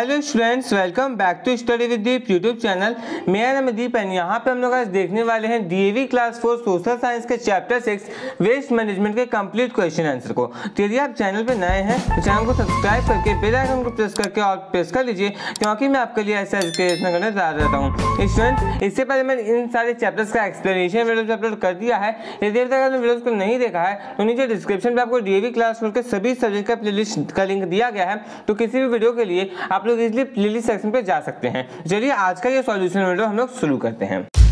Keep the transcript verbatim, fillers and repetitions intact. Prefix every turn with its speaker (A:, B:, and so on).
A: Hello students, welcome back to study with Deep YouTube channel. मेरा नाम है दीप एंड यहाँ पे हम लोग आज देखने वाले हैं DAV class four social science के चैप्टर सिक्स वेस्ट मैनेजमेंट के कंप्लीट क्वेश्चन आंसर को। तो यदि आप चैनल पे नए हैं तो चैनल को सब्सक्राइब करके बेल आइकन को प्रेस करके और प्रेस कर लीजिए, क्योंकि मैं आपके लिए ऐसा एजुकेशन करने जा रहता हूँ। स्टूडेंट्स, इससे पहले मैंने इन सारे चैप्टर्स का एक्सप्लेनेशन वीडियो अपलोड कर दिया है। यदि अभी तक आपने वीडियोस को नहीं देखा है तो नीचे डिस्क्रिप्शन में आपको डीएवी क्लास फोर के सभी सब्जेक्ट का प्लेलिस्ट का लिंक दिया गया है, तो किसी भी वीडियो के लिए आप लोग इजीली प्लेलिस्ट सेक्शन पे जा सकते हैं। चलिए आज का ये सॉल्यूशन वीडियो हम लोग शुरू करते हैं।